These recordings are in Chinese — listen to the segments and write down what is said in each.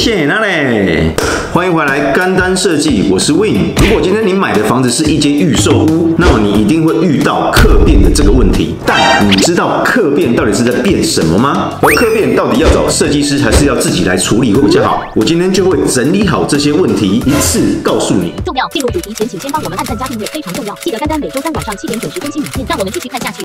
谢那嘞，欢迎回来干单设计，我是 Win。如果今天你买的房子是一间预售屋，那么你一定会遇到客变的这个问题。但你知道客变到底是在变什么吗？而客变到底要找设计师还是要自己来处理会比较好？我今天就会整理好这些问题，一次告诉你。 重要，进入主题前，请先帮我们按赞加订阅，非常重要。记得干单每周三晚上7点准时更新影片，让我们继续看下去。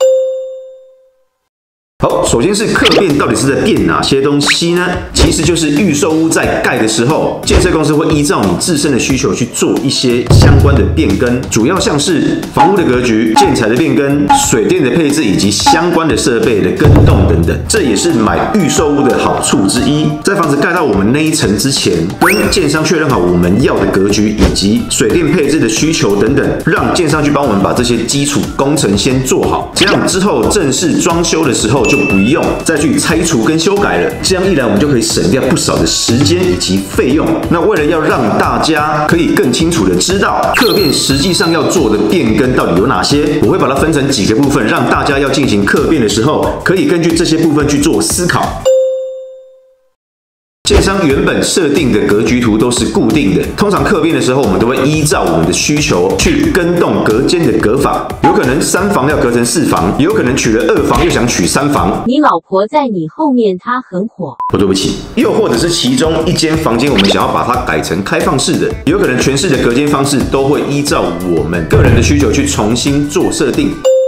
好，首先是客变到底是在变哪些东西呢？其实就是预售屋在盖的时候，建设公司会依照你自身的需求去做一些相关的变更，主要像是房屋的格局、建材的变更、水电的配置以及相关的设备的更动等等。这也是买预售屋的好处之一。在房子盖到我们那一层之前，跟建商确认好我们要的格局以及水电配置的需求等等，让建商去帮我们把这些基础工程先做好，这样之后正式装修的时候就不用再去拆除跟修改了，这样一来我们就可以省掉不少的时间以及费用。那为了要让大家可以更清楚的知道客变实际上要做的变更到底有哪些，我会把它分成几个部分，让大家要进行客变的时候，可以根据这些部分去做思考。建商原本设定的格局图都是固定的，通常客变的时候，我们都会依照我们的需求去更动隔间的隔法，有可能3房要隔成4房，也有可能取了2房又想取3房。 你老婆在你后面，她很火。 对不起，又或者是其中一间房间我们想要把它改成开放式的，有可能全室的隔间方式都会依照我们个人的需求去重新做设定。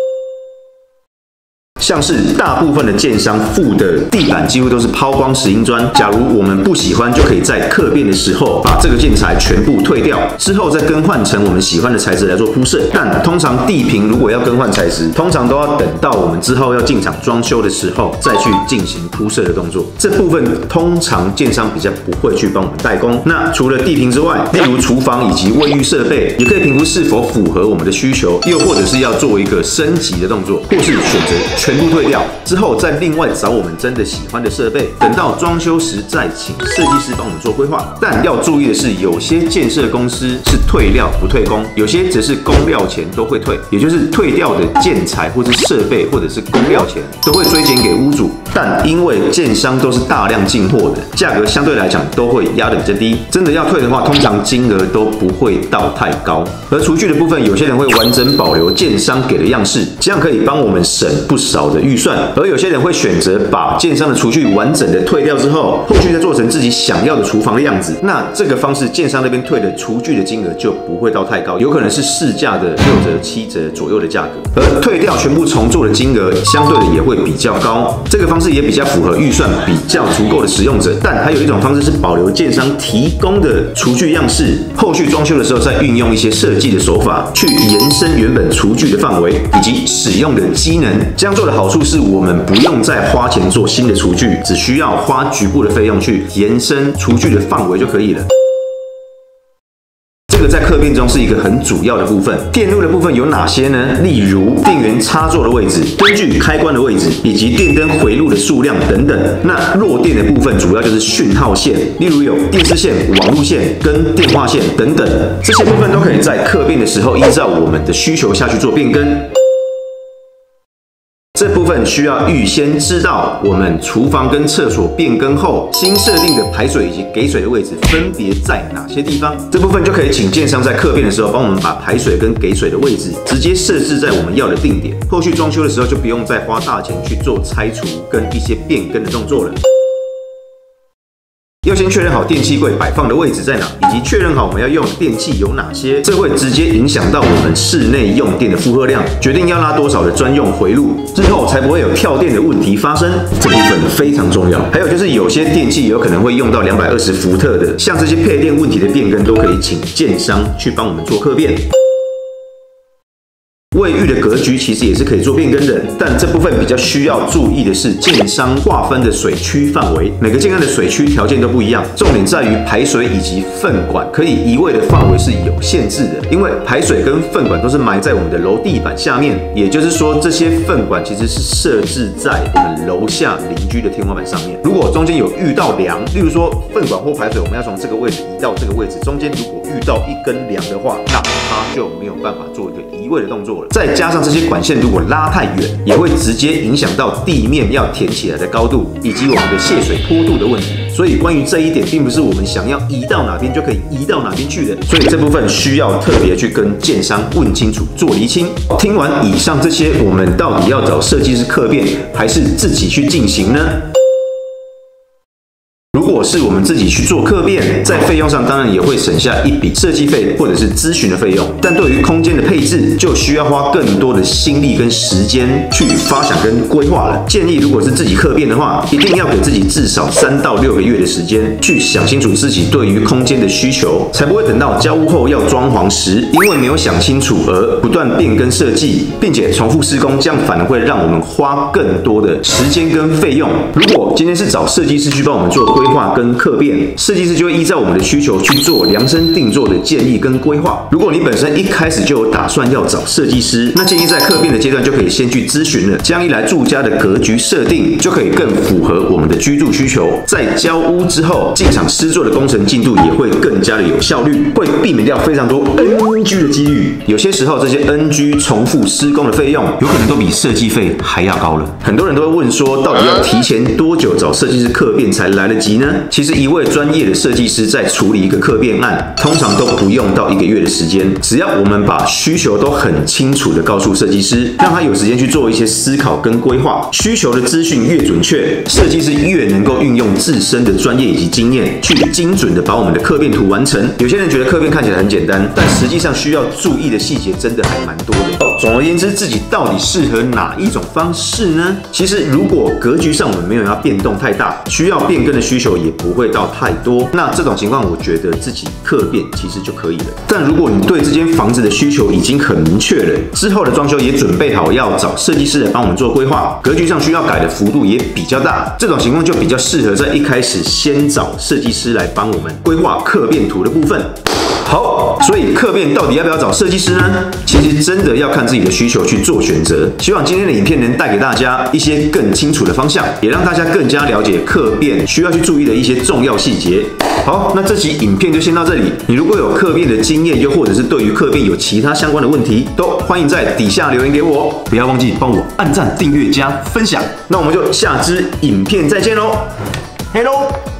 像是大部分的建商附的地板几乎都是抛光石英砖，假如我们不喜欢，就可以在客变的时候把这个建材全部退掉，之后再更换成我们喜欢的材质来做铺设。但通常地坪如果要更换材质，通常都要等到我们之后要进场装修的时候再去进行铺设的动作。这部分通常建商比较不会去帮我们代工。那除了地坪之外，例如厨房以及卫浴设备，也可以评估是否符合我们的需求，又或者是要做一个升级的动作，或是选择全部退掉之后，再另外找我们真的喜欢的设备，等到装修时再请设计师帮我们做规划。但要注意的是，有些建设公司是退料不退工，有些则是工料钱都会退，也就是退掉的建材或是设备或者是工料钱都会追减给屋主。但因为建商都是大量进货的，价格相对来讲都会压得比较低，真的要退的话，通常金额都不会到太高。而厨具的部分，有些人会完整保留建商给的样式，这样可以帮我们省不少的预算。而有些人会选择把建商的厨具完整的退掉之后，后续再做成自己想要的厨房的样子。那这个方式，建商那边退的厨具的金额就不会到太高，有可能是市价的6折、7折左右的价格。而退掉全部重做的金额，相对的也会比较高。这个方式也比较符合预算比较足够的使用者。但还有一种方式是保留建商提供的厨具样式，后续装修的时候再运用一些设计的手法，去延伸原本厨具的范围以及使用的机能。这样做的好处是我们不用再花钱做新的厨具，只需要花局部的费用去延伸厨具的范围就可以了。这个在客变中是一个很主要的部分。电路的部分有哪些呢？例如电源插座的位置、灯具开关的位置，以及电灯回路的数量等等。那弱电的部分主要就是讯号线，例如有电视线、网路线跟电话线等等。这些部分都可以在客变的时候依照我们的需求下去做变更。这部分需要预先知道我们厨房跟厕所变更后新设定的排水以及给水的位置分别在哪些地方。这部分就可以请建商在客变的时候帮我们把排水跟给水的位置直接设置在我们要的定点，后续装修的时候就不用再花大钱去做拆除跟一些变更的动作了。要先确认好电器柜摆放的位置在哪，以及确认好我们要用的电器有哪些，这会直接影响到我们室内用电的负荷量，决定要拉多少的专用回路，之后才不会有跳电的问题发生。这部分非常重要。还有就是有些电器有可能会用到220伏特的，像这些配电问题的变更都可以请建商去帮我们做客变。卫浴的格局其实也是可以做变更的，但这部分比较需要注意的是建商划分的水区范围，每个建案的水区条件都不一样，重点在于排水以及粪管可以移位的范围是有限制的，因为排水跟粪管都是埋在我们的楼地板下面，也就是说这些粪管其实是设置在我们楼下邻居的天花板上面。如果中间有遇到梁，例如说粪管或排水我们要从这个位置移到这个位置，中间如果遇到一根梁的话，那它就没有办法做一个移位的动作了。再加上这些管线如果拉太远，也会直接影响到地面要填起来的高度，以及我们的泄水坡度的问题。 所以关于这一点，并不是我们想要移到哪边就可以移到哪边去的，所以这部分需要特别去跟建商问清楚，做厘清。听完以上这些，我们到底要找设计师客变，还是自己去进行呢？如果是我们自己去做客变，在费用上当然也会省下一笔设计费或者是咨询的费用，但对于空间的配置就需要花更多的心力跟时间去发想跟规划了。建议如果是自己客变的话，一定要给自己至少3到6个月的时间，去想清楚自己对于空间的需求，才不会等到交屋后要装潢时，因为没有想清楚而不断变更设计，并且重复施工，这样反而会让我们花更多的时间跟费用。如果今天是找设计师去帮我们做规划跟客变，设计师就会依照我们的需求去做量身定做的建议跟规划。如果你本身一开始就有打算要找设计师，那建议在客变的阶段就可以先去咨询了。这样一来，住家的格局设定就可以更符合我们的居住需求。在交屋之后，进场施作的工程进度也会更加的有效率，会避免掉非常多 NG 的几率。有些时候，这些 NG 重复施工的费用，有可能都比设计费还要高了。很多人都会问说，到底要提前多久找设计师客变才来得及呢？其实一位专业的设计师在处理一个客变案，通常都不用到1个月的时间。只要我们把需求都很清楚的告诉设计师，让他有时间去做一些思考跟规划，需求的资讯越准确，设计师越能够运用自身的专业以及经验，去精准的把我们的客变图完成。有些人觉得客变看起来很简单，但实际上需要注意的细节真的还蛮多的。总而言之，自己到底适合哪一种方式呢？其实如果格局上我们没有要变动太大，需要变更的需求也不会到太多，那这种情况我觉得自己客变其实就可以了。但如果你对这间房子的需求已经很明确了，之后的装修也准备好要找设计师来帮我们做规划，格局上需要改的幅度也比较大，这种情况就比较适合在一开始先找设计师来帮我们规划客变图的部分。好，所以客变到底要不要找设计师呢？其实真的要看自己的需求去做选择。希望今天的影片能带给大家一些更清楚的方向，也让大家更加了解客变需要去注意的一些重要细节。好，那这期影片就先到这里。你如果有客变的经验，又或者是对于客变有其他相关的问题，都欢迎在底下留言给我。不要忘记帮我按赞、订阅、加分享。那我们就下支影片再见喽，Hello。